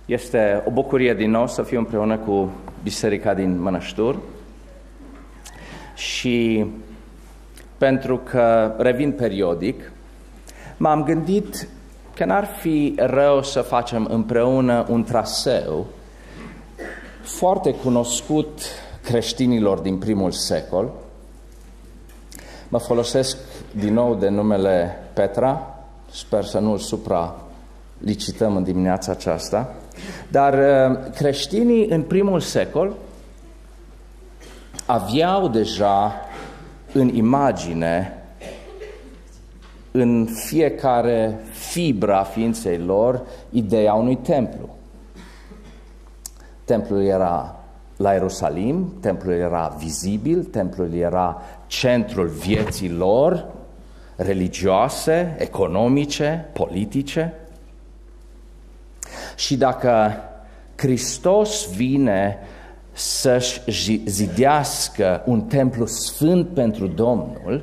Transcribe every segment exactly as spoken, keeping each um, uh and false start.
Este o bucurie din nou să fiu împreună cu biserica din Mănăștur și pentru că revin periodic, m-am gândit că n-ar fi rău să facem împreună un traseu foarte cunoscut creștinilor din primul secol. Mă folosesc din nou de numele Petra, sper să nu-l supra-licităm în dimineața aceasta, dar creștinii în primul secol aveau deja în imagine, în fiecare fibra ființei lor, ideea unui templu. Templul era la Ierusalim, templul era vizibil, templul era centrul vieții lor, religioase, economice, politice. Și dacă Hristos vine să-și zidească un templu sfânt pentru Domnul,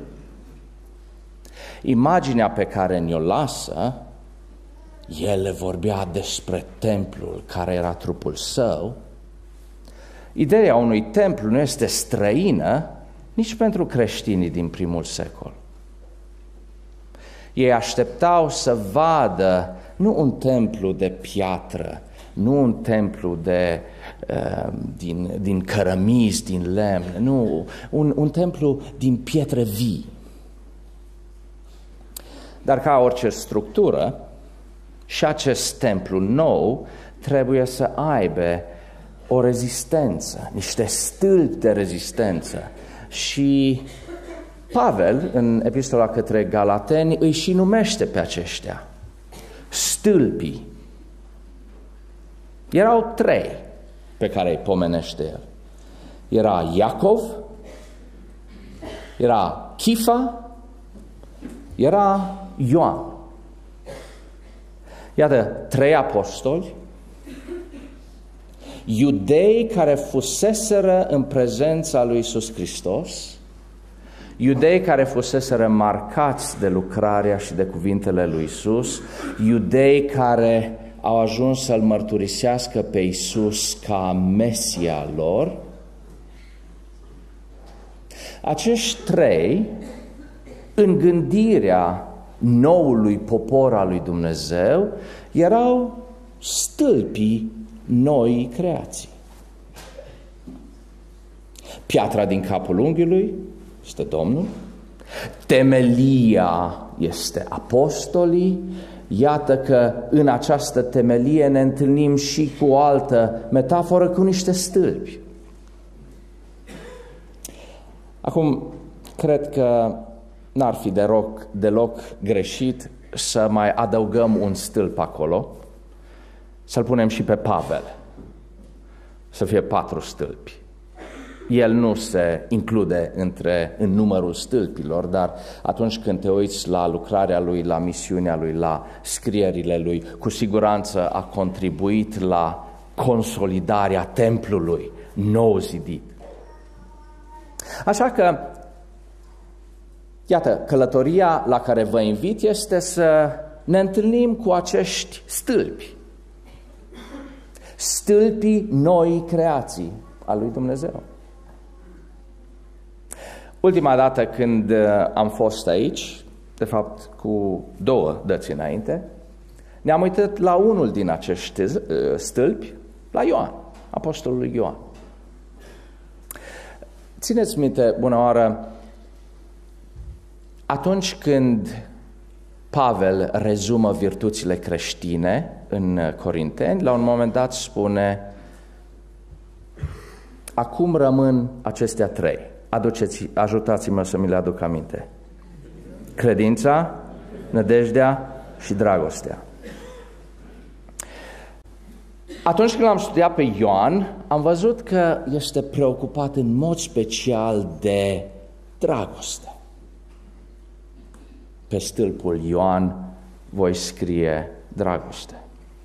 imaginea pe care ne-o lasă, el vorbea despre templul care era trupul său. Ideea unui templu nu este străină nici pentru creștinii din primul secol. Ei așteptau să vadă nu un templu de piatră, nu un templu de, uh, din, din cărămizi, din lemn, nu, un, un templu din pietre vii. Dar ca orice structură, și acest templu nou trebuie să aibă o rezistență, niște stâlpi de rezistență. Și Pavel, în epistola către Galateni, îi și numește pe aceștia stâlpii. Erau trei pe care îi pomenește el. Era Iacov, era Chifa, era Ioan. Iată, trei apostoli, iudei care fuseseră în prezența lui Iisus Hristos, iudei care fuseseră marcați de lucrarea și de cuvintele lui Iisus, iudei care au ajuns să-L mărturisească pe Iisus ca Mesia lor. Acești trei, în gândirea noului popor al lui Dumnezeu, erau stâlpii noii creații. Piatra din capul unghiului este Domnul, temelia este apostolii. Iată că în această temelie ne întâlnim și cu o altă metaforă, cu niște stâlpi. Acum, cred că n-ar fi deloc, deloc greșit să mai adăugăm un stâlp acolo, să-l punem și pe Pavel, să fie patru stâlpi. El nu se include între, în numărul stâlpilor, dar atunci când te uiți la lucrarea lui, la misiunea lui, la scrierile lui, cu siguranță a contribuit la consolidarea templului nou zidit. Așa că, iată, călătoria la care vă invit este să ne întâlnim cu acești stâlpi. Stâlpii noi creații a lui Dumnezeu. Ultima dată când am fost aici, de fapt cu două dăți înainte, ne-am uitat la unul din acești stâlpi, la Ioan, apostolul Ioan. Țineți minte, bună oară, atunci când Pavel rezumă virtuțile creștine în Corinteni, la un moment dat spune: acum rămân acestea trei. Aduceți, ajutați-mă să mi le aduc aminte. Credința, nădejdea și dragostea. Atunci când l-am studiat pe Ioan, am văzut că este preocupat în mod special de dragoste. Pe stâlpul Ioan voi scrie dragoste.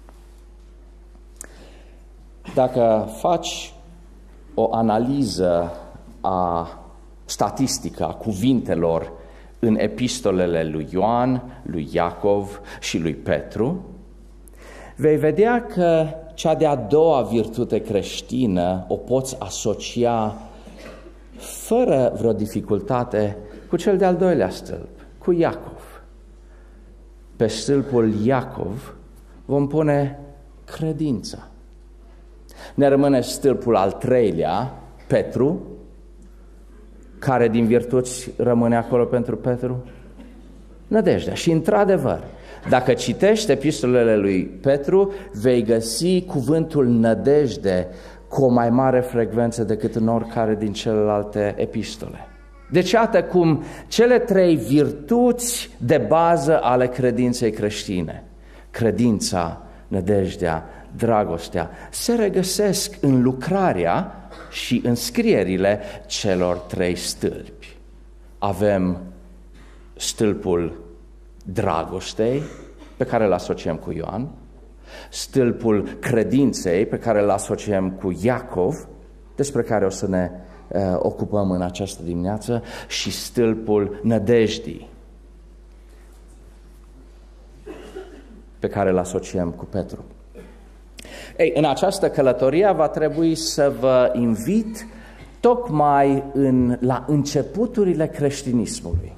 Dacă faci o analiză a statistică a cuvintelor în epistolele lui Ioan, lui Iacov și lui Petru, vei vedea că cea de-a doua virtute creștină o poți asocia fără vreo dificultate cu cel de-al doilea stâlp, cu Iacov. Pe stâlpul Iacov vom pune credința. Ne rămâne stâlpul al treilea, Petru. Care din virtuți rămâne acolo pentru Petru? Nădejdea. Și într-adevăr, dacă citești epistolele lui Petru, vei găsi cuvântul nădejde cu o mai mare frecvență decât în oricare din celelalte epistole. Deci iată cum cele trei virtuți de bază ale credinței creștine, credința, nădejdea, dragostea, se regăsesc în lucrarea și în scrierile celor trei stâlpi. Avem stâlpul dragostei, pe care îl asociem cu Ioan, stâlpul credinței, pe care îl asociem cu Iacov, despre care o să ne uh, ocupăm în această dimineață, și stâlpul nădejdii, pe care îl asociem cu Petru. Ei, în această călătorie va trebui să vă invit tocmai în, la începuturile creștinismului.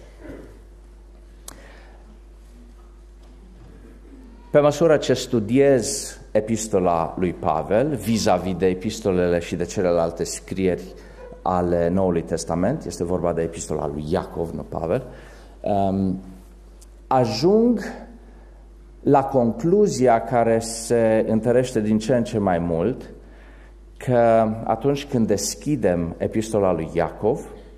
Pe măsură ce studiez epistola lui Pavel, vis-a-vis de epistolele și de celelalte scrieri ale Noului Testament, este vorba de epistola lui Iacov, nu Pavel, um, ajung la concluzia care se întărește din ce în ce mai mult, că atunci când deschidem epistola lui Iacov,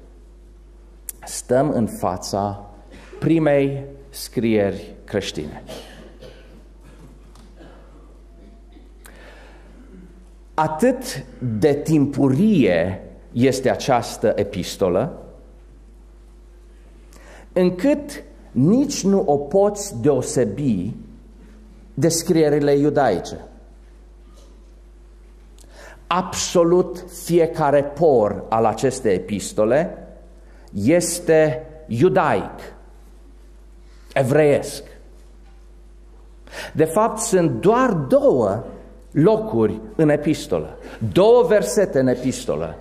stăm în fața primei scrieri creștine. Atât de timpurie este această epistolă, încât nici nu o poți deosebi de scrierile iudaice. Absolut fiecare por al acestei epistole este iudaic, evreiesc. De fapt, sunt doar două locuri în epistolă, două versete în epistolă,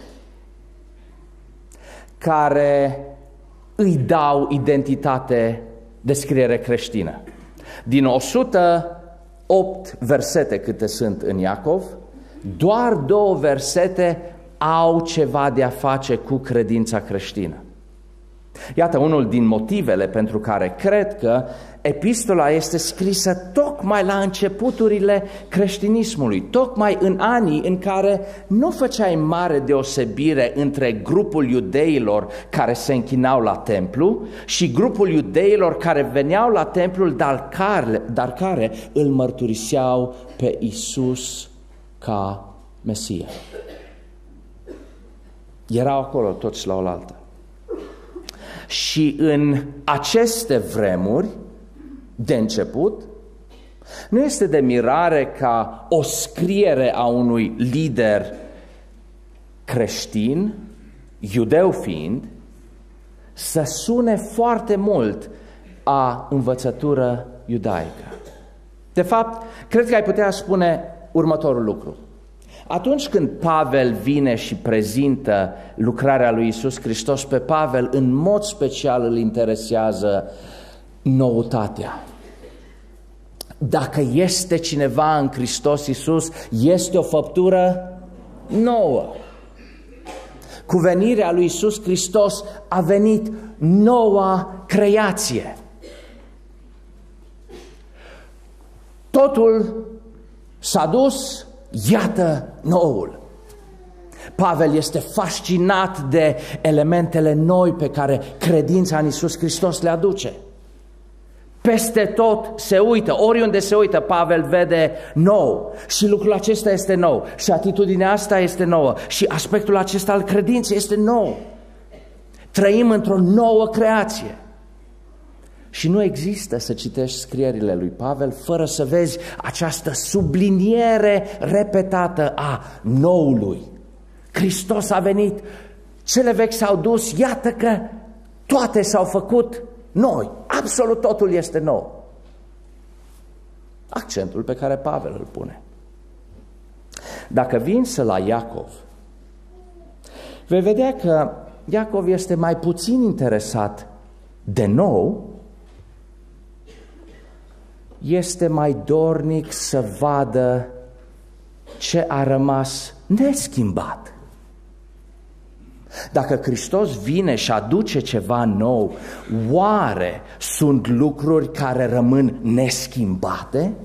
care îi dau identitate de scriere creștină. Din o sută opt versete câte sunt în Iacov, doar două versete au ceva de a face cu credința creștină. Iată unul din motivele pentru care cred că epistola este scrisă tocmai la începuturile creștinismului, tocmai în anii în care nu făceai mare deosebire între grupul iudeilor care se închinau la templu și grupul iudeilor care veneau la templul, dar care, dar care îl mărturiseau pe Iisus ca Mesia. Erau acolo toți la oaltă. Și în aceste vremuri, de început, nu este de mirare ca o scriere a unui lider creștin, iudeu fiind, să sune foarte mult a învățătură iudaică. De fapt, cred că ai putea spune următorul lucru. Atunci când Pavel vine și prezintă lucrarea lui Iisus Hristos, pe Pavel în mod special îl interesează noutatea. Dacă este cineva în Hristos Iisus, este o făptură nouă. Cu venirea lui Iisus Hristos a venit noua creație. Totul s-a dus, iată noul. Pavel este fascinat de elementele noi pe care credința în Iisus Hristos le aduce. Peste tot se uită, oriunde se uită, Pavel vede nou. Și lucrul acesta este nou. Și atitudinea asta este nouă. Și aspectul acesta al credinței este nou. Trăim într-o nouă creație. Și nu există să citești scrierile lui Pavel fără să vezi această subliniere repetată a noului. Hristos a venit, cele vechi s-au dus, iată că toate s-au făcut noi. Absolut totul este nou. Accentul pe care Pavel îl pune. Dacă vii însă la Iacov, vei vedea că Iacov este mai puțin interesat de nou, este mai dornic să vadă ce a rămas neschimbat. Dacă Hristos vine și aduce ceva nou, oare sunt lucruri care rămân neschimbate?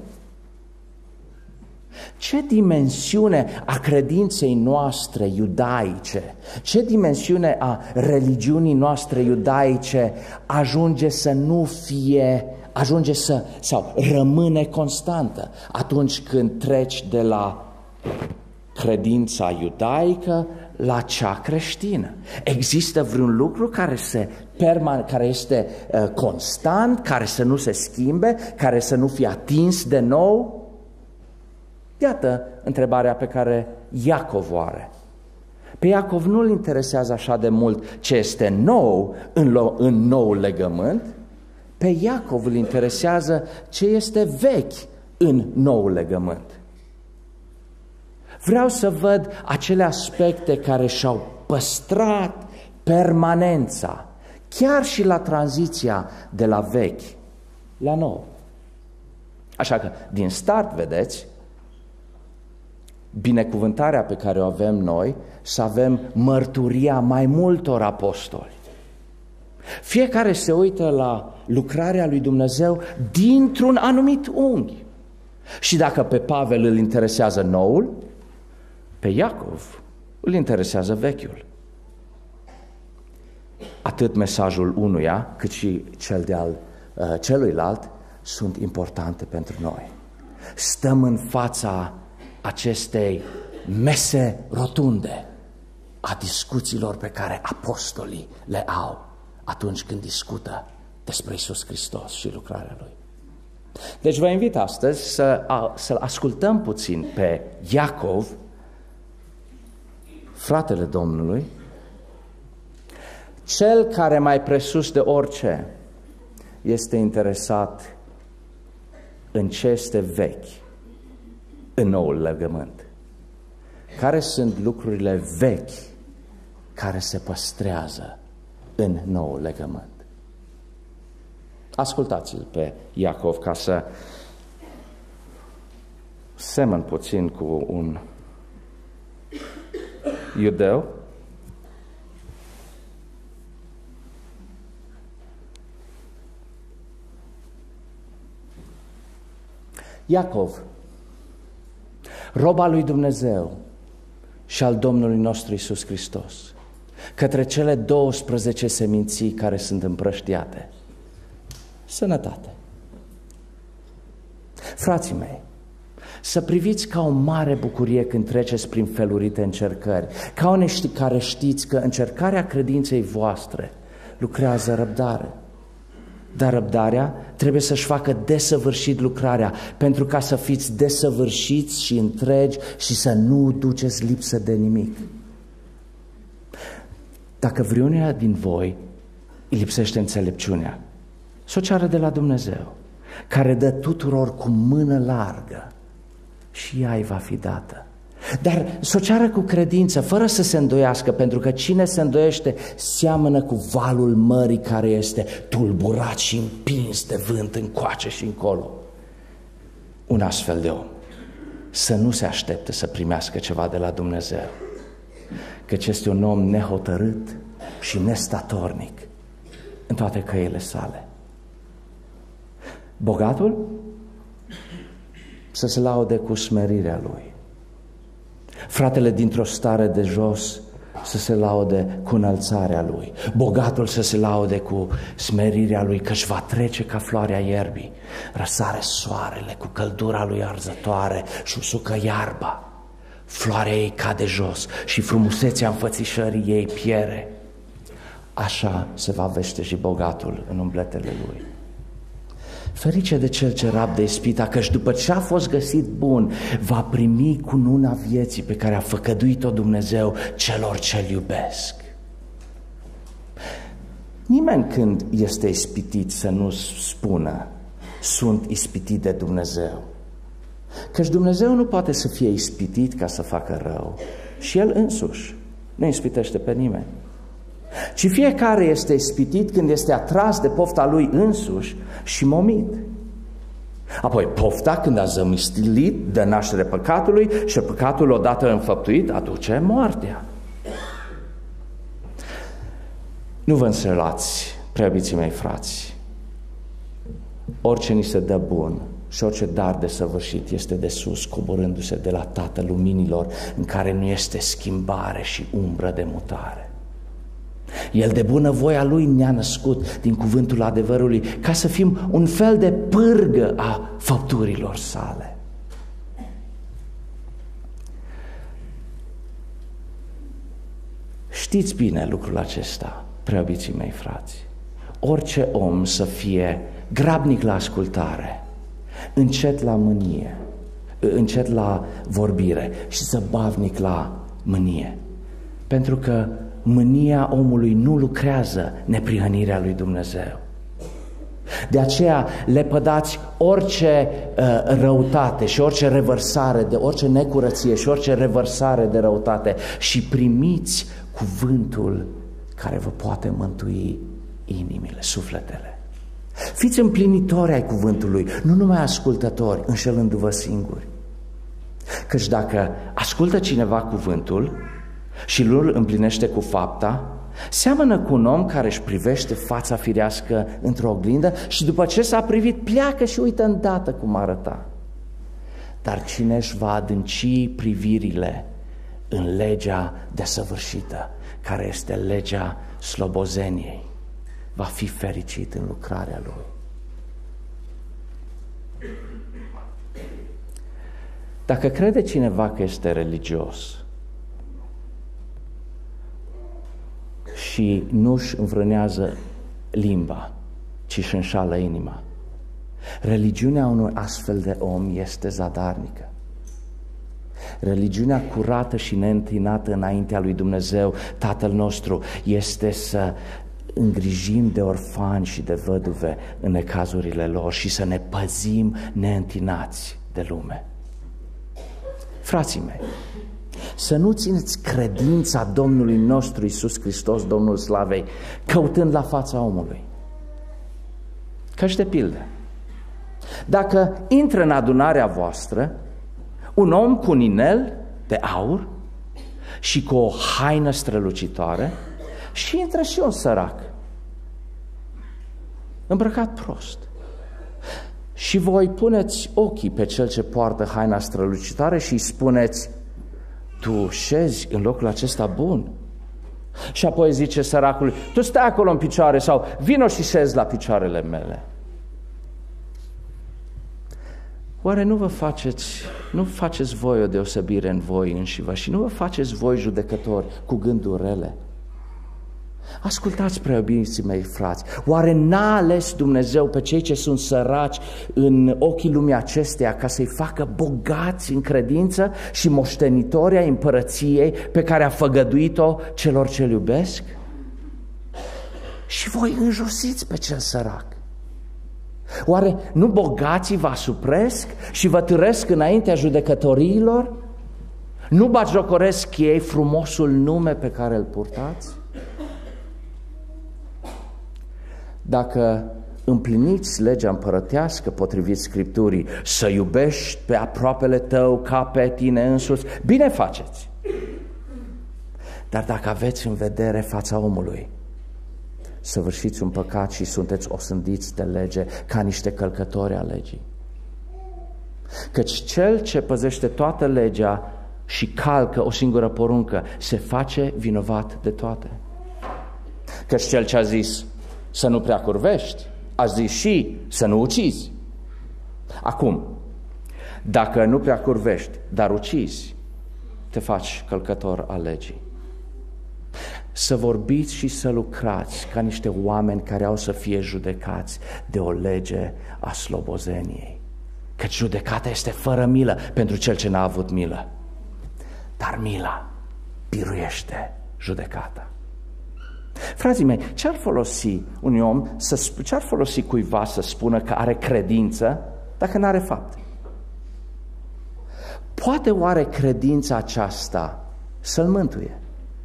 Ce dimensiune a credinței noastre iudaice, ce dimensiune a religiunii noastre iudaice ajunge să nu fie, ajunge să, sau rămâne constantă atunci când treci de la credința iudaică la cea creștină? Există vreun lucru care, se perman, care este uh, constant, care să nu se schimbe, care să nu fie atins de nou? Iată întrebarea pe care Iacov o are. Pe Iacov nu-l interesează așa de mult ce este nou în, în noul legământ, pe Iacov îl interesează ce este vechi în noul legământ. Vreau să văd acele aspecte care și-au păstrat permanența, chiar și la tranziția de la vechi la nou. Așa că, din start, vedeți, binecuvântarea pe care o avem noi, să avem mărturia mai multor apostoli. Fiecare se uită la lucrarea lui Dumnezeu dintr-un anumit unghi. Și dacă pe Pavel îl interesează noul, pe Iacov îl interesează vechiul. Atât mesajul unuia, cât și cel de-al uh, celuilalt sunt importante pentru noi. Stăm în fața acestei mese rotunde a discuțiilor pe care apostolii le au atunci când discută despre Iisus Hristos și lucrarea Lui. Deci vă invit astăzi să, să ascultăm puțin pe Iacov, fratele Domnului, cel care mai presus de orice este interesat în ce este vechi în noul legământ. Care sunt lucrurile vechi care se păstrează în noul legământ? Ascultați-l pe Iacov ca să semăn puțin cu un iudeu. Iacov, rob al lui Dumnezeu și al Domnului nostru Iisus Hristos, către cele douăsprezece seminții care sunt împrăștiate. Sănătate. Frații mei, să priviți ca o mare bucurie când treceți prin felurite încercări, ca unii care știți că încercarea credinței voastre lucrează răbdare. Dar răbdarea trebuie să-și facă desăvârșit lucrarea, pentru ca să fiți desăvârșiți și întregi și să nu duceți lipsă de nimic. Dacă vreunia din voi îi lipsește înțelepciunea, să o ceară de la Dumnezeu, care dă tuturor cu mână largă și ea îi va fi dată. Dar să o ceară cu credință, fără să se îndoiască, pentru că cine se îndoiește seamănă cu valul mării care este tulburat și împins de vânt încoace și încolo. Un astfel de om să nu se aștepte să primească ceva de la Dumnezeu, căci este un om nehotărât și nestatornic în toate căile sale. Bogatul să se laude cu smerirea lui. Fratele dintr-o stare de jos să se laude cu înălțarea lui. Bogatul să se laude cu smerirea lui, că își va trece ca floarea ierbii. Răsare soarele cu căldura lui arzătoare și usucă iarba. Floarea ei cade jos și frumusețea înfățișării ei piere. Așa se va veșteji bogatul în umbletele lui. Ferice de cel ce rabdă ispita, căci după ce a fost găsit bun, va primi cununa vieții pe care a făgăduit-o Dumnezeu celor ce-L iubesc. Nimeni când este ispitit să nu spună, sunt ispitit de Dumnezeu. Căci Dumnezeu nu poate să fie ispitit ca să facă rău. Și El însuși nu ispitește pe nimeni. Ci fiecare este ispitit când este atras de pofta lui însuși și momit. Apoi pofta, când a zămislit, dă naștere păcatului și păcatul odată înfăptuit aduce moartea. Nu vă înșelați, preiubiții mei frați. Orice ni se dă bun și orice dar de săvârșit este de sus, coborându-se de la Tatăl luminilor, în care nu este schimbare și umbră de mutare. El de bunăvoia Lui ne-a născut din cuvântul adevărului ca să fim un fel de pârgă a făpturilor sale. Știți bine lucrul acesta, preiubiții mei frați. Orice om să fie grabnic la ascultare, încet la mânie, încet la vorbire și zăbavnic la mânie. Pentru că mânia omului nu lucrează neprihănirea lui Dumnezeu. De aceea lepădați orice uh, răutate și orice revărsare, de orice necurăție și orice revărsare de răutate și primiți cuvântul care vă poate mântui inimile, sufletele. Fiți împlinitori ai cuvântului, nu numai ascultători, înșelându-vă singuri. Căci dacă ascultă cineva cuvântul și îl împlinește cu fapta, seamănă cu un om care își privește fața firească într-o oglindă și după ce s-a privit pleacă și uită îndată cum arăta. Dar cine își va adânci privirile în legea desăvârșită, care este legea slobozeniei, va fi fericit în lucrarea lui. Dacă crede cineva că este religios și nu-și învrânează limba, ci își înșală inima, religiunea unui astfel de om este zadarnică. Religiunea curată și neîntinată înaintea lui Dumnezeu, Tatăl nostru, este să îngrijim de orfani și de văduve în necazurile lor și să ne păzim neîntinați de lume. Frații mei, să nu țineți credința Domnului nostru Iisus Hristos, Domnul Slavei, căutând la fața omului. Căci de pildă, dacă intră în adunarea voastră un om cu un inel de aur și cu o haină strălucitoare și intră și un sărac îmbrăcat prost, și voi puneți ochii pe cel ce poartă haina strălucitoare și îi spuneți: tu șezi în locul acesta bun. Și apoi zice săracului: tu stai acolo în picioare sau vino și șezi la picioarele mele. Oare nu vă faceți, nu faceți voi o deosebire în voi înșivă și nu vă faceți voi judecători cu gânduri rele? Ascultați, preiubiții mei frați, oare n-a ales Dumnezeu pe cei ce sunt săraci în ochii lumii acesteia ca să-i facă bogați în credință și moștenitori ai împărăției pe care a făgăduit-o celor ce-L iubesc? Și voi înjosiți pe cel sărac. Oare nu bogații vă asupresc și vă târesc înaintea judecătoriilor? Nu batjocoresc ei frumosul nume pe care îl purtați? Dacă împliniți legea împărătească potrivit Scripturii, să iubești pe aproapele tău ca pe tine însuți, bine faceți. Dar dacă aveți în vedere fața omului, săvârșiți un păcat și sunteți osândiți de lege ca niște călcători a legii. Căci cel ce păzește toată legea și calcă o singură poruncă se face vinovat de toate. Căci cel ce a zis să nu prea curvești, a zis și să nu ucizi. Acum, dacă nu prea curvești, dar ucizi, te faci călcător al legii. Să vorbiți și să lucrați ca niște oameni care au să fie judecați de o lege a slobozeniei. Căci judecata este fără milă pentru cel ce n-a avut milă. Dar mila biruiește judecata. Frații mei, ce-ar folosi un om, să, ce-ar folosi cuiva să spună că are credință dacă n-are fapte? poate oare credința aceasta să-l mântuie?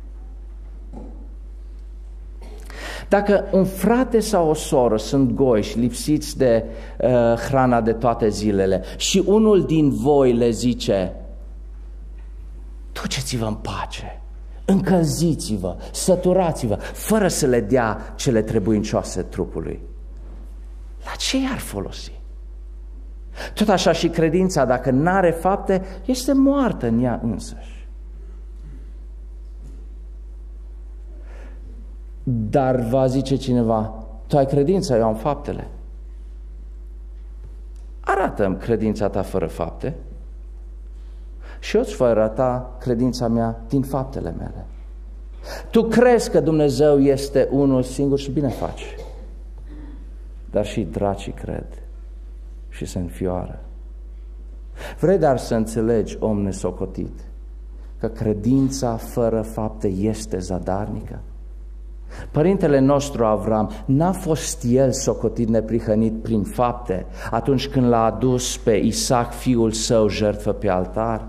Dacă un frate sau o soră sunt goi și lipsiți de uh, hrana de toate zilele și unul din voi le zice: duceți-vă în pace, încălziți-vă, săturați-vă, fără să le dea cele trebuincioase trupului, la ce i-ar folosi? Tot așa și credința, dacă n-are fapte, este moartă în ea însăși. Dar va zice cineva: tu ai credința, eu am faptele. Arată-mi credința ta fără fapte și eu îți voi arăta credința mea din faptele mele. Tu crezi că Dumnezeu este unul singur și bine faci, dar și dracii cred și se înfioară. Vrei dar să înțelegi, om nesocotit, că credința fără fapte este zadarnică? Părintele nostru Avram, n-a fost el socotit neprihănit prin fapte atunci când l-a adus pe Isaac, fiul său, jertfă pe altar?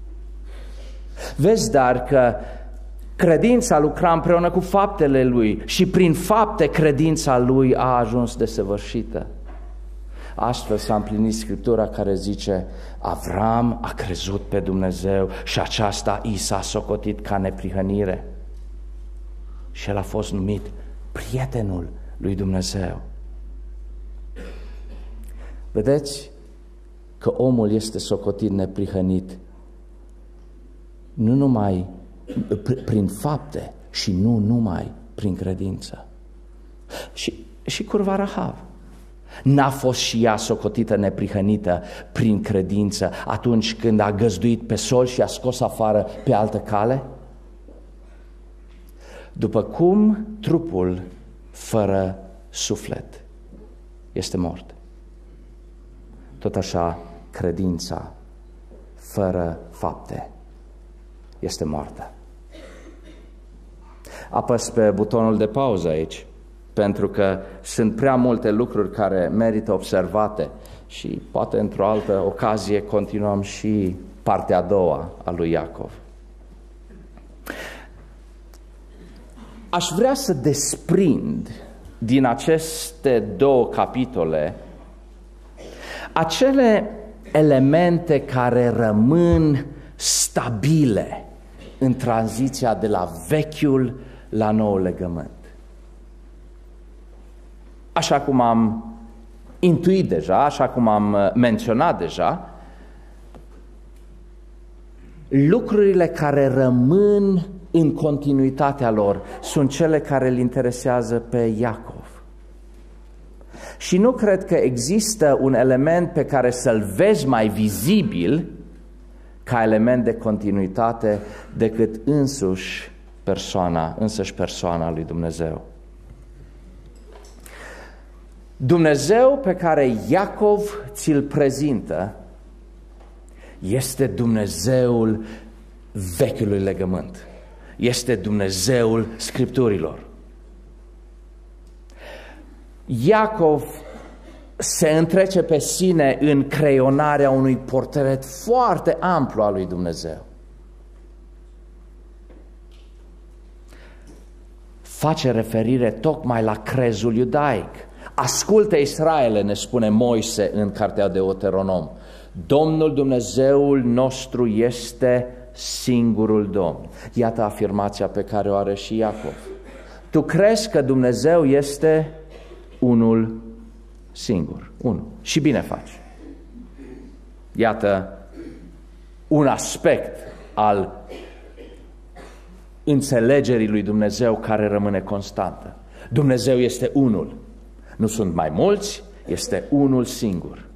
Vezi dar că credința lucra împreună cu faptele lui și prin fapte credința lui a ajuns desăvârșită. Astfel s-a împlinit Scriptura care zice: Avram a crezut pe Dumnezeu și aceasta i s-a socotit ca neprihănire. Și el a fost numit prietenul lui Dumnezeu. Vedeți că omul este socotit neprihănit nu numai prin fapte și nu numai prin credință. Și, și curva Rahav n-a fost și ea socotită neprihănită prin credință atunci când a găzduit pe sol și a scos afară pe altă cale? După cum trupul fără suflet este mort, tot așa credința fără fapte este moartă. Apăs pe butonul de pauză aici, pentru că sunt prea multe lucruri care merită observate și poate într-o altă ocazie continuăm și partea a doua a lui Iacov. Aș vrea să desprind din aceste două capitole acele elemente care rămân stabile în tranziția de la vechiul la noul legământ. Așa cum am intuit deja, așa cum am menționat deja, lucrurile care rămân în continuitatea lor sunt cele care îl interesează pe Iacov. Și nu cred că există un element pe care să-l vezi mai vizibil ca element de continuitate decât însuși persoana, însăși persoana lui Dumnezeu. Dumnezeu pe care Iacov ți-l prezintă este Dumnezeul vechiului legământ. Este Dumnezeul Scripturilor. Iacov se întrece pe sine în creionarea unui portret foarte amplu al lui Dumnezeu. Face referire tocmai la crezul iudaic. Ascultă, Israele, ne spune Moise în cartea Deuteronom, Domnul Dumnezeul nostru este singurul Domn. Iată afirmația pe care o are și Iacov. Tu crezi că Dumnezeu este unul singur, unul. Și bine faci. Iată un aspect al înțelegerii lui Dumnezeu care rămâne constantă. Dumnezeu este unul. Nu sunt mai mulți, este unul singur.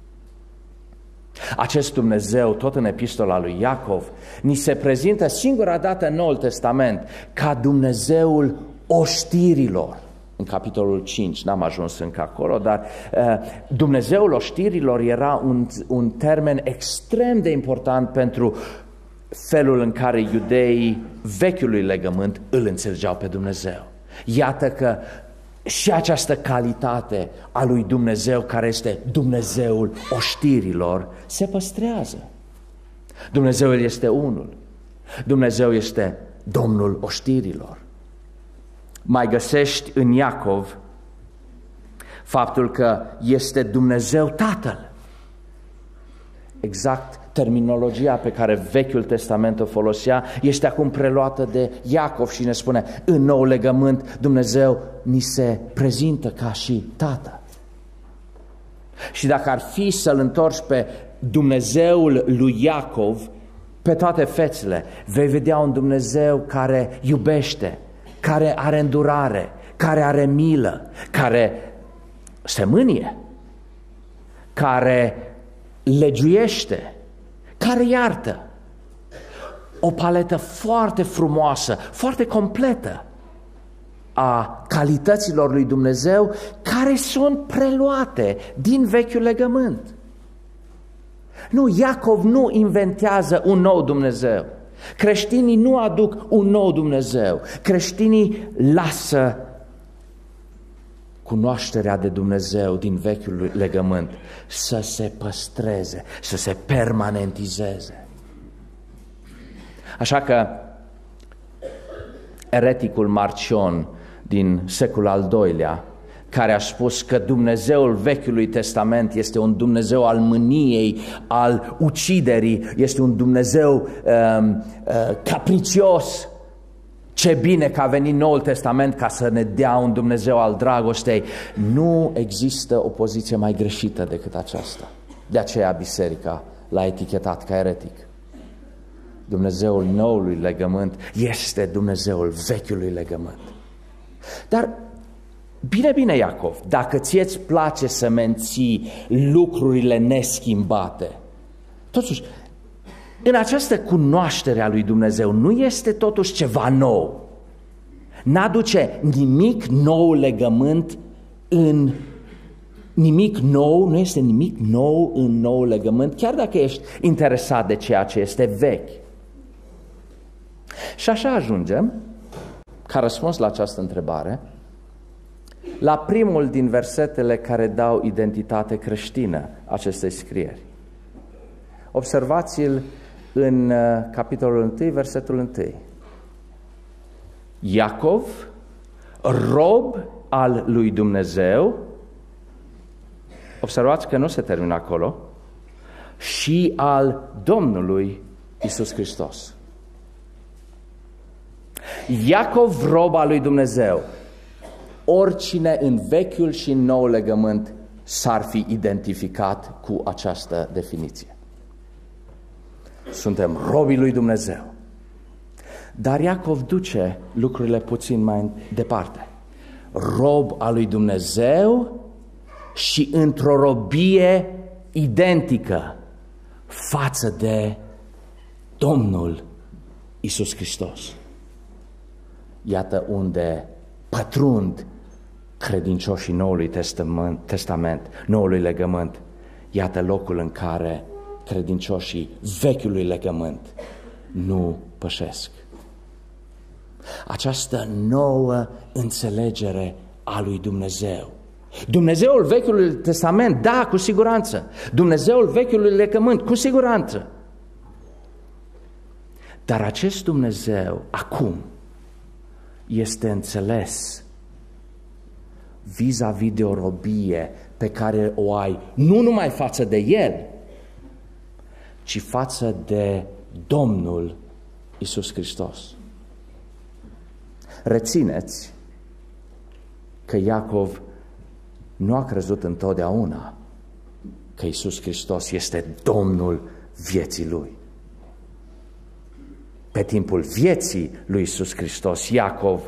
Acest Dumnezeu, tot în epistola lui Iacov, ni se prezintă singura dată în Noul Testament ca Dumnezeul oștirilor. În capitolul cinci, n-am ajuns încă acolo, dar uh, Dumnezeul oștirilor era un, un termen extrem de important pentru felul în care iudeii vechiului legământ îl înțelegeau pe Dumnezeu. Iată că și această calitate a lui Dumnezeu, care este Dumnezeul oștirilor, se păstrează. Dumnezeu este unul. Dumnezeu este Domnul oștirilor. Mai găsești în Iacov faptul că este Dumnezeu Tatăl. Exact terminologia pe care Vechiul Testament o folosea este acum preluată de Iacov și ne spune: în nou legământ Dumnezeu ni se prezintă ca și Tată. Și dacă ar fi să-L întorci pe Dumnezeul lui Iacov pe toate fețele, vei vedea un Dumnezeu care iubește, care are îndurare, care are milă, care se mânie, care legiuiește, care iartă. O paletă foarte frumoasă, foarte completă a calităților lui Dumnezeu care sunt preluate din Vechiul Legământ. Nu, Iacov nu inventează un nou Dumnezeu. Creștinii nu aduc un nou Dumnezeu. Creștinii lasă cunoașterea de Dumnezeu din Vechiul Legământ să se păstreze, să se permanentizeze. Așa că ereticul Marcion din secolul al doilea, care a spus că Dumnezeul Vechiului Testament este un Dumnezeu al mâniei, al uciderii, este un Dumnezeu uh, uh, capricios. Ce bine că a venit Noul Testament ca să ne dea un Dumnezeu al dragostei. Nu există o poziție mai greșită decât aceasta. De aceea biserica l-a etichetat ca eretic. Dumnezeul Noului Legământ este Dumnezeul Vechiului Legământ. Dar bine, bine, Iacov, dacă ție-ți place să menții lucrurile neschimbate, totuși, în această cunoaștere a lui Dumnezeu nu este totuși ceva nou. N-aduce nimic nou legământ în nimic nou, nu este nimic nou în nou legământ, chiar dacă ești interesat de ceea ce este vechi. Și așa ajungem, ca răspuns la această întrebare, la primul din versetele care dau identitate creștină acestei scrieri. Observați-l în capitolul unu, versetul unu. Iacov, rob al lui Dumnezeu, observați că nu se termină acolo, și al Domnului Iisus Hristos. Iacov, rob al lui Dumnezeu. Oricine în Vechiul și în Noul Legământ s-ar fi identificat cu această definiție. Suntem robii lui Dumnezeu. Dar Iacov duce lucrurile puțin mai departe. Rob al lui Dumnezeu și într-o robie identică față de Domnul Iisus Hristos. Iată unde pătrund credincioșii Noului Testament, Testament, Noului Legământ. Iată locul în care credincioșii Vechiului Legământ nu pășesc. Această nouă înțelegere a lui Dumnezeu. Dumnezeul Vechiului Testament, da, cu siguranță. Dumnezeul Vechiului Legământ, cu siguranță. Dar acest Dumnezeu, acum, este înțeles vis-a-vis de o robie pe care o ai nu numai față de El, ci față de Domnul Iisus Hristos. Rețineți că Iacov nu a crezut întotdeauna că Iisus Hristos este Domnul vieții lui. Pe timpul vieții lui Iisus Hristos, Iacov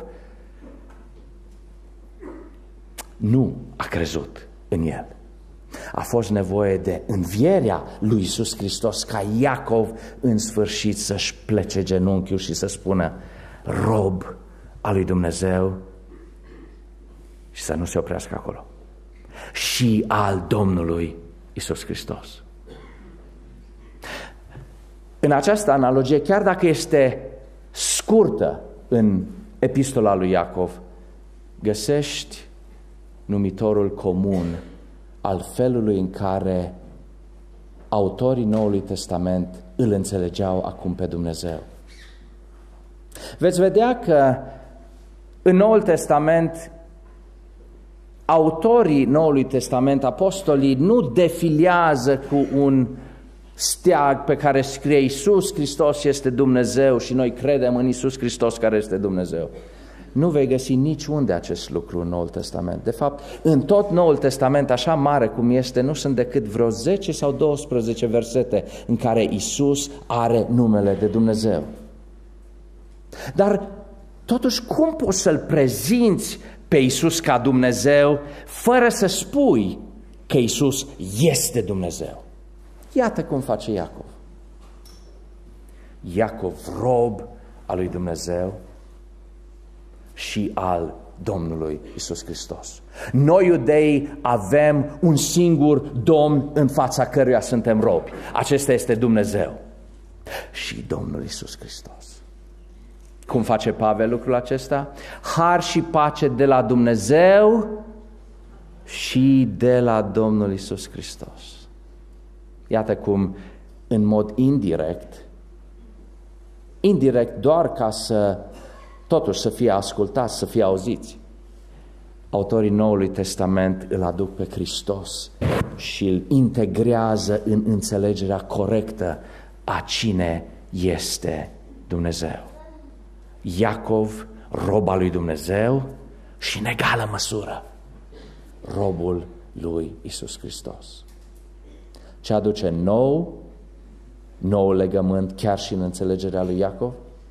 nu a crezut în El. A fost nevoie de învierea lui Iisus Hristos ca Iacov în sfârșit să-și plece genunchiul și să spună rob al lui Dumnezeu și să nu se oprească acolo. Și al Domnului Iisus Hristos. În această analogie, chiar dacă este scurtă în epistola lui Iacov, găsești numitorul comun al felului în care autorii Noului Testament îl înțelegeau acum pe Dumnezeu. Veți vedea că în Noul Testament, autorii Noului Testament, apostolii, nu defilează cu un steag pe care scrie Iisus Hristos este Dumnezeu și noi credem în Iisus Hristos care este Dumnezeu. Nu vei găsi niciunde acest lucru în Noul Testament. De fapt, în tot Noul Testament, așa mare cum este, nu sunt decât vreo zece sau douăsprezece versete în care Iisus are numele de Dumnezeu. Dar totuși, cum poți să-L prezinți pe Iisus ca Dumnezeu fără să spui că Iisus este Dumnezeu? Iată cum face Iacov. Iacov, rob al lui Dumnezeu și al Domnului Iisus Hristos. Noi, iudei, avem un singur Domn în fața căruia suntem robi. Acesta este Dumnezeu și Domnul Iisus Hristos. Cum face Pavel lucrul acesta? Har și pace de la Dumnezeu și de la Domnul Iisus Hristos. Iată cum, în mod indirect, indirect doar ca să, totuși să fie ascultați, să fie auziți, autorii Noului Testament îl aduc pe Hristos și îl integrează în înțelegerea corectă a cine este Dumnezeu. Iacov, rob al lui Dumnezeu și în egală măsură robul lui Iisus Hristos. Ce aduce nou, nou legământ chiar și în înțelegerea lui Iacov?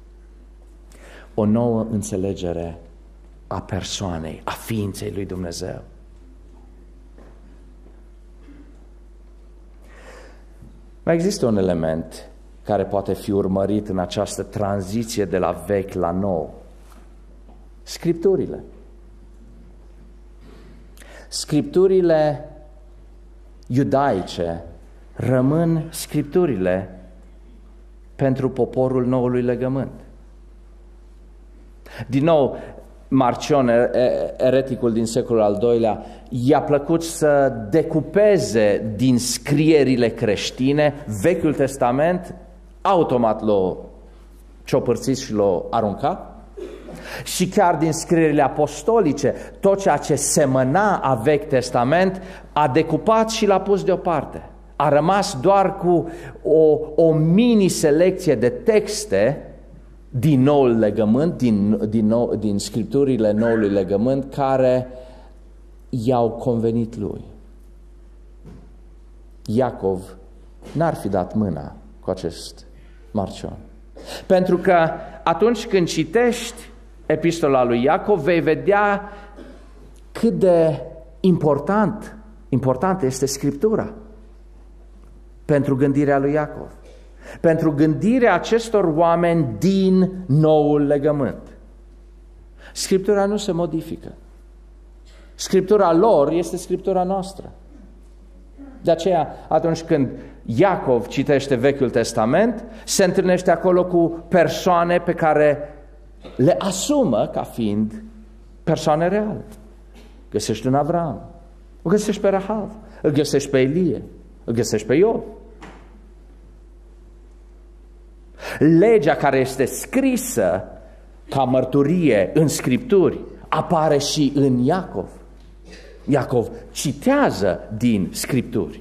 O nouă înțelegere a persoanei, a ființei lui Dumnezeu. Mai există un element care poate fi urmărit în această tranziție de la vechi la nou. Scripturile. Scripturile iudaice rămân scripturile pentru poporul noului legământ. Din nou, Marcion, ereticul din secolul al doilea, i-a plăcut să decupeze din scrierile creștine Vechiul Testament, automat l-a ciopărțit și l-a aruncat, și chiar din scrierile apostolice, tot ceea ce semăna a Vechi Testament a decupat și l-a pus deoparte. A rămas doar cu o, o mini-selecție de texte din noul legământ, din, din, nou, din scripturile noului legământ, care i-au convenit lui. Iacov n-ar fi dat mâna cu acest Marcion. Pentru că atunci când citești epistola lui Iacov, vei vedea cât de important, importantă este Scriptura pentru gândirea lui Iacov, pentru gândirea acestor oameni din noul legământ. Scriptura nu se modifică. Scriptura lor este Scriptura noastră. De aceea, atunci când Iacov citește Vechiul Testament, se întâlnește acolo cu persoane pe care le asumă ca fiind persoane reale. Găsești un Avram, îl găsești pe Rahav, îl găsești pe Elie, îl găsești pe Iov. Legea care este scrisă ca mărturie în Scripturi apare și în Iacov. Iacov citează din Scripturi.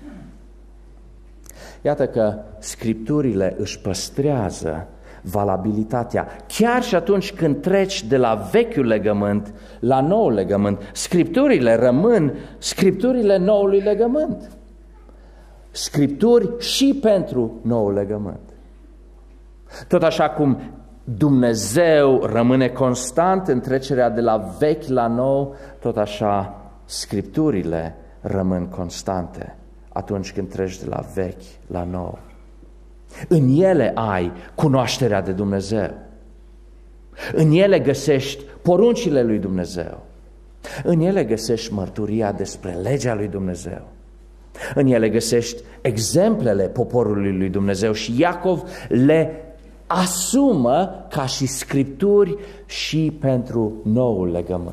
Iată că Scripturile își păstrează valabilitatea. Chiar și atunci când treci de la vechiul legământ la noul legământ, Scripturile rămân Scripturile noului legământ. Scripturi și pentru noul legământ. Tot așa cum Dumnezeu rămâne constant în trecerea de la vechi la nou, tot așa Scripturile rămân constante atunci când treci de la vechi la nou. În ele ai cunoașterea de Dumnezeu. În ele găsești poruncile lui Dumnezeu. În ele găsești mărturia despre legea lui Dumnezeu. În ele găsești exemplele poporului lui Dumnezeu și Iacov le asumă ca și scripturi și pentru noul legământ.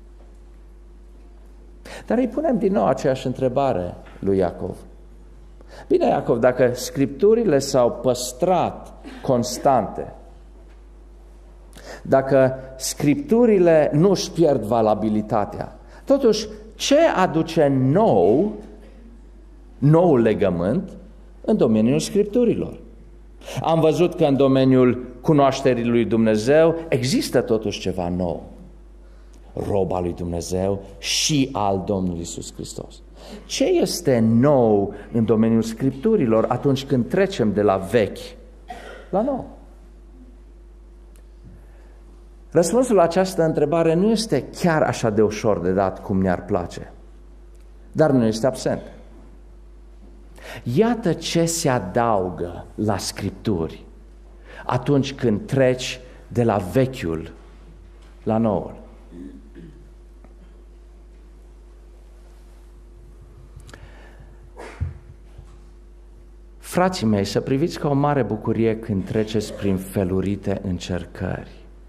Dar îi punem din nou aceeași întrebare lui Iacov. Bine, Iacov, dacă Scripturile s-au păstrat constante, dacă Scripturile nu își pierd valabilitatea, totuși, ce aduce nou, noul legământ în domeniul Scripturilor? Am văzut că în domeniul cunoașterii lui Dumnezeu există totuși ceva nou. Rob al lui Dumnezeu și al Domnului Iisus Hristos. Ce este nou în domeniul Scripturilor atunci când trecem de la vechi la nou? Răspunsul la această întrebare nu este chiar așa de ușor de dat cum ne-ar place, dar nu este absent. Iată ce se adaugă la Scripturi atunci când treci de la vechiul la noul. Frații mei, să priviți ca o mare bucurie când treceți prin felurite încercări.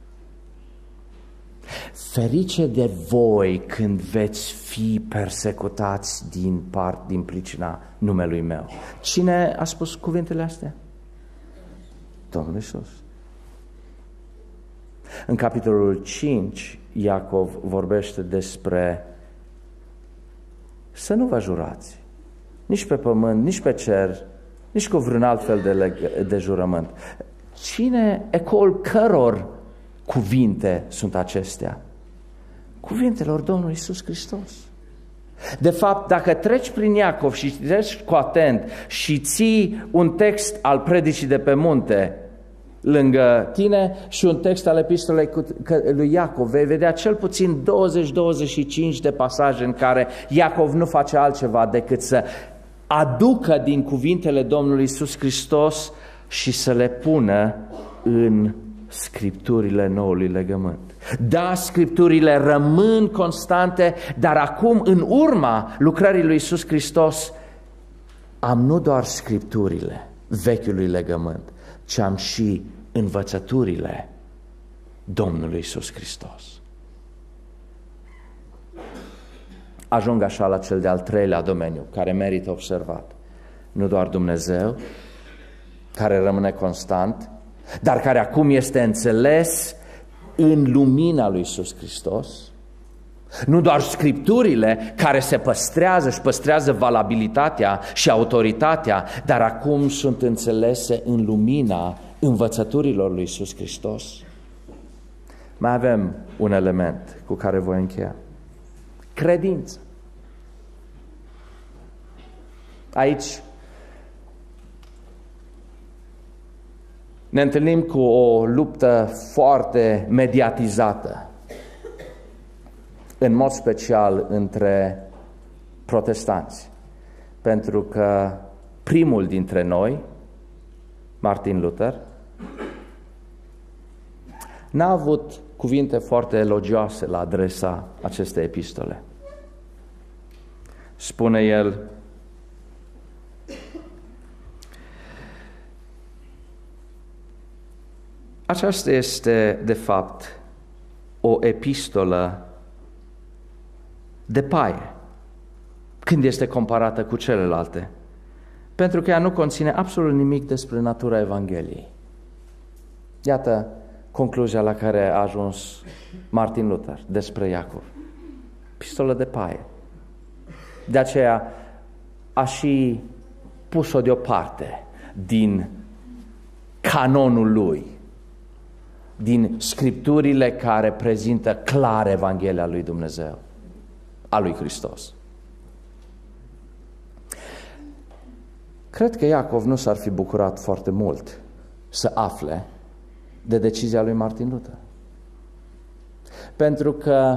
Ferice de voi când veți fi persecutați din part, din pricina numelui meu. Cine a spus cuvintele astea? Domnul Iisus. În capitolul cinci, Iacov vorbește despre să nu vă jurați, nici pe pământ, nici pe cer, nici cu vreun alt fel de, leg- de jurământ. Cine, ecoul căror cuvinte sunt acestea? Cuvintelor Domnului Iisus Hristos. De fapt, dacă treci prin Iacov și treci cu atent și ții un text al predicii de pe munte lângă tine și un text al epistolei lui Iacov, vei vedea cel puțin douăzeci douăzeci și cinci de pasaje în care Iacov nu face altceva decât să aducă din cuvintele Domnului Iisus Hristos și să le pună în Scripturile noului legământ. Da, Scripturile rămân constante, dar acum, în urma lucrării lui Iisus Hristos, am nu doar Scripturile vechiului legământ, ci am și învățăturile Domnului Iisus Hristos. Ajung așa la cel de-al treilea domeniu, care merită observat. Nu doar Dumnezeu, care rămâne constant, dar care acum este înțeles în lumina lui Iisus Hristos. Nu doar Scripturile care se păstrează și păstrează valabilitatea și autoritatea, dar acum sunt înțelese în lumina învățăturilor lui Iisus Hristos. Mai avem un element cu care voi încheia. Credință. Aici ne întâlnim cu o luptă foarte mediatizată, în mod special între protestanți, pentru că primul dintre noi, Martin Luther, n-a avut cuvinte foarte elogioase la adresa acestei epistole. Spune el: aceasta este, de fapt, o epistolă de paie când este comparată cu celelalte, pentru că ea nu conține absolut nimic despre natura Evangheliei. Iată concluzia la care a ajuns Martin Luther despre Iacov. Epistolă de paie. De aceea a și pus-o deoparte din canonul lui, din Scripturile care prezintă clar Evanghelia lui Dumnezeu, a lui Hristos. Cred că Iacov nu s-ar fi bucurat foarte mult să afle de decizia lui Martin Luther. Pentru că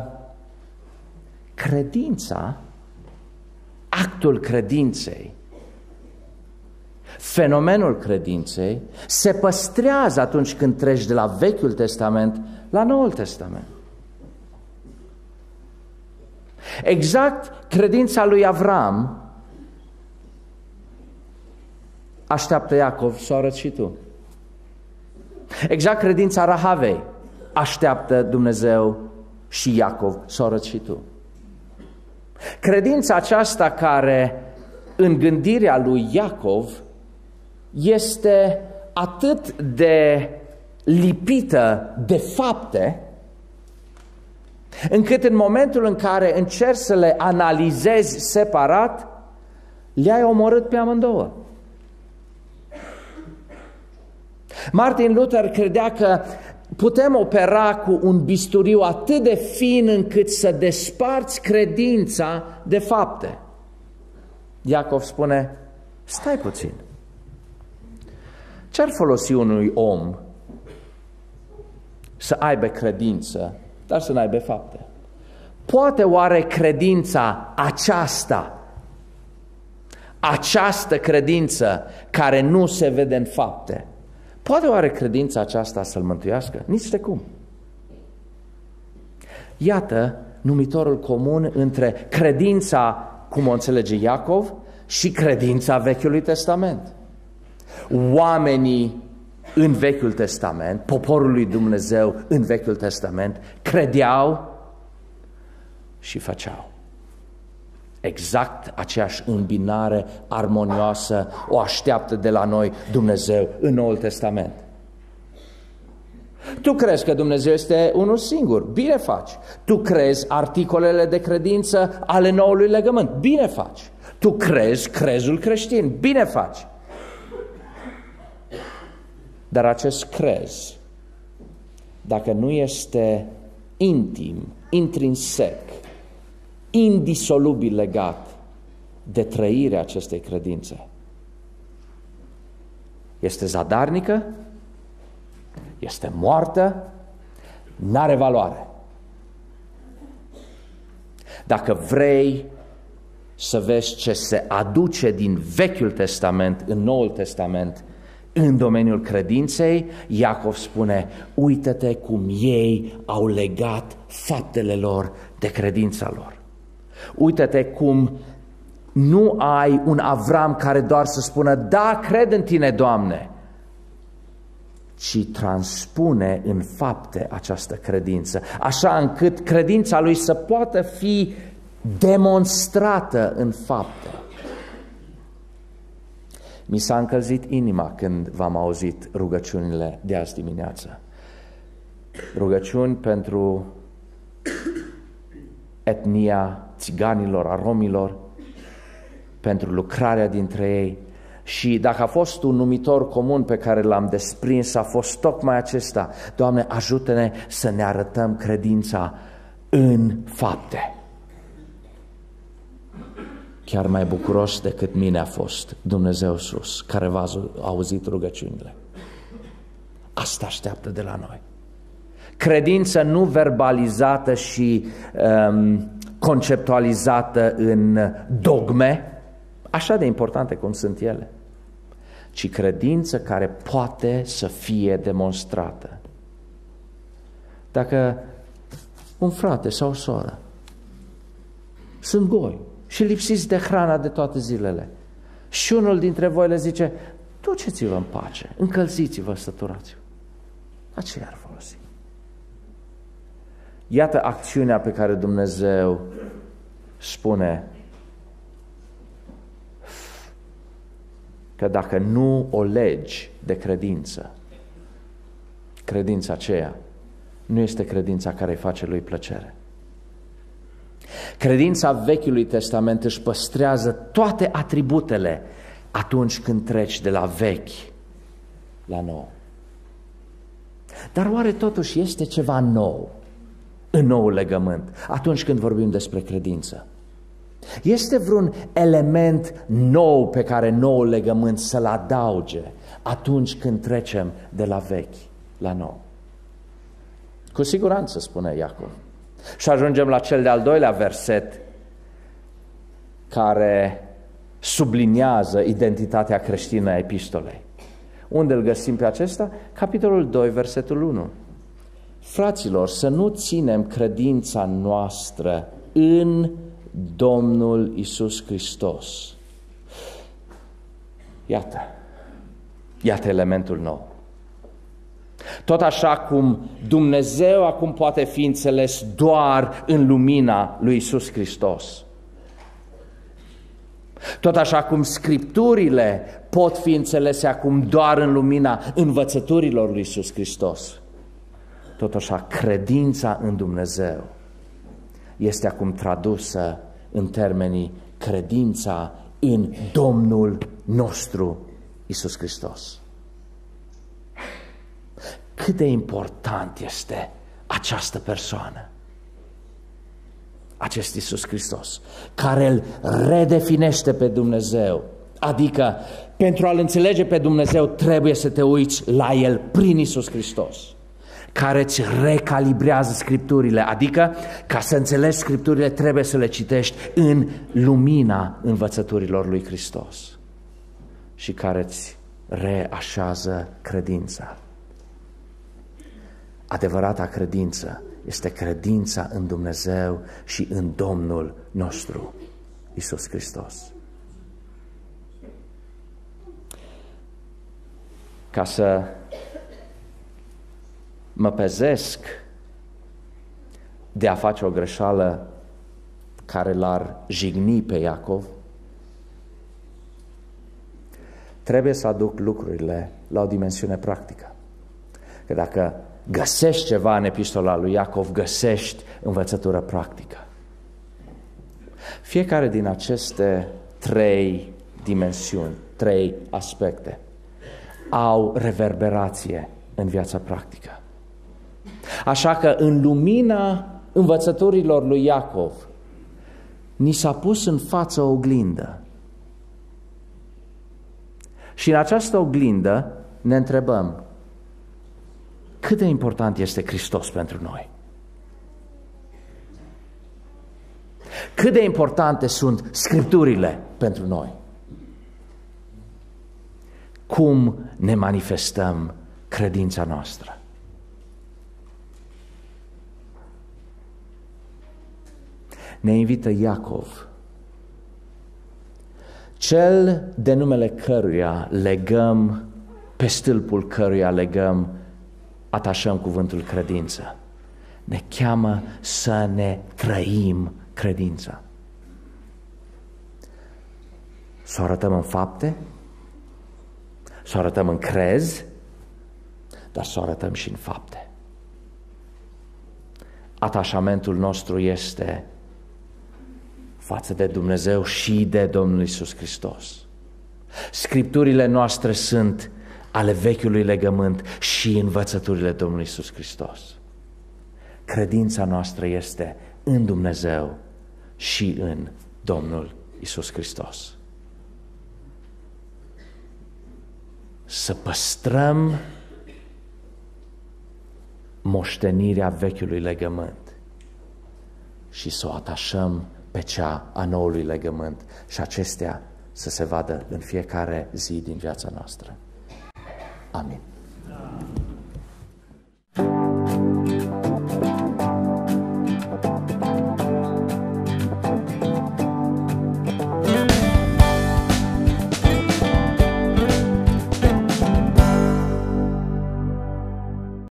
credința, actul credinței, fenomenul credinței se păstrează atunci când treci de la Vechiul Testament la Noul Testament. Exact credința lui Avram așteaptă Iacov să o arăți și tu. Exact credința Rahavei așteaptă Dumnezeu și Iacov să o arăți și tu. Credința aceasta care în gândirea lui Iacov este atât de lipită de fapte, încât în momentul în care încerci să le analizezi separat, le-ai omorât pe amândouă. Martin Luther credea că putem opera cu un bisturiu atât de fin încât să desparți credința de fapte. Iacov spune, stai puțin. Ce-ar folosi unui om să aibă credință, dar să n-aibă fapte? Poate oare credința aceasta, această credință care nu se vede în fapte, poate oare credința aceasta să-l mântuiască? Nici de cum. Iată numitorul comun între credința, cum o înțelege Iacov, și credința Vechiului Testament. Oamenii în Vechiul Testament, poporul lui Dumnezeu în Vechiul Testament, credeau și făceau. Exact aceeași îmbinare armonioasă o așteaptă de la noi Dumnezeu în Noul Testament. Tu crezi că Dumnezeu este unul singur, bine faci. Tu crezi articolele de credință ale noului legământ, bine faci. Tu crezi crezul creștin, bine faci. Dar acest crez, dacă nu este intim, intrinsec, indisolubil legat de trăirea acestei credințe, este zadarnică, este moartă, n-are valoare. Dacă vrei să vezi ce se aduce din Vechiul Testament în Noul Testament în domeniul credinței, Iacov spune, uită-te cum ei au legat faptele lor de credința lor. Uită-te cum nu ai un Avram care doar să spună, da, cred în tine, Doamne, ci transpune în fapte această credință, așa încât credința lui să poată fi demonstrată în fapte. Mi s-a încălzit inima când v-am auzit rugăciunile de azi dimineață. Rugăciuni pentru etnia țiganilor, a romilor, pentru lucrarea dintre ei. Și dacă a fost un numitor comun pe care l-am desprins, a fost tocmai acesta. Doamne, ajută-ne să ne arătăm credința în fapte. Chiar mai bucuros decât mine a fost Dumnezeu sus, care v-a auzit rugăciunile. Asta așteaptă de la noi. Credință nu verbalizată și um, conceptualizată în dogme, așa de importante cum sunt ele, ci credință care poate să fie demonstrată. Dacă un frate sau o soră sunt goi și lipsiți de hrana de toate zilele și unul dintre voi le zice, duceți-vă în pace, încălziți-vă, săturați-vă, aceea ar folosi. Iată acțiunea pe care Dumnezeu spune că dacă nu o legi de credință, credința aceea nu este credința care îi face lui plăcere. Credința Vechiului Testament își păstrează toate atributele atunci când treci de la vechi la nou. Dar oare totuși este ceva nou în noul legământ atunci când vorbim despre credință? Este vreun element nou pe care noul legământ să-l adauge atunci când trecem de la vechi la nou? Cu siguranță, spune Iacov. Și ajungem la cel de-al doilea verset care subliniază identitatea creștină a epistolei. Unde îl găsim pe acesta? Capitolul doi, versetul unu. Fraților, să nu ținem credința noastră în Domnul Iisus Hristos. Iată, iată elementul nou. Tot așa cum Dumnezeu acum poate fi înțeles doar în lumina lui Iisus Hristos. Tot așa cum Scripturile pot fi înțelese acum doar în lumina învățăturilor lui Iisus Hristos, tot așa credința în Dumnezeu este acum tradusă în termenii credința în Domnul nostru Iisus Hristos. Cât de important este această persoană, acest Iisus Hristos, care îl redefinește pe Dumnezeu. Adică, pentru a-L înțelege pe Dumnezeu, trebuie să te uiți la El prin Iisus Hristos, care îți recalibrează Scripturile. Adică, ca să înțelegi Scripturile, trebuie să le citești în lumina învățăturilor lui Hristos și care îți reașează credința. Adevărata credință este credința în Dumnezeu și în Domnul nostru, Iisus Hristos. Ca să mă pezesc de a face o greșeală care l-ar jigni pe Iacov, trebuie să aduc lucrurile la o dimensiune practică. Că dacă găsești ceva în epistola lui Iacov, găsești învățătură practică. Fiecare din aceste trei dimensiuni, trei aspecte, au reverberație în viața practică. Așa că în lumina învățăturilor lui Iacov ni s-a pus în față o oglindă. Și în această oglindă ne întrebăm: cât de important este Hristos pentru noi? Cât de importante sunt Scripturile pentru noi? Cum ne manifestăm credința noastră? Ne invită Iacov, cel de numele căruia legăm, pe stâlpul căruia legăm, atașăm cuvântul credință. Ne cheamă să ne trăim credința. Să o arătăm în fapte, să o arătăm în crez, dar să o arătăm și în fapte. Atașamentul nostru este față de Dumnezeu și de Domnul Iisus Hristos. Scripturile noastre sunt ale vechiului legământ și învățăturile Domnului Iisus Hristos. Credința noastră este în Dumnezeu și în Domnul Iisus Hristos. Să păstrăm moștenirea vechiului legământ și să o atașăm pe cea a noului legământ și acestea să se vadă în fiecare zi din viața noastră. Amin.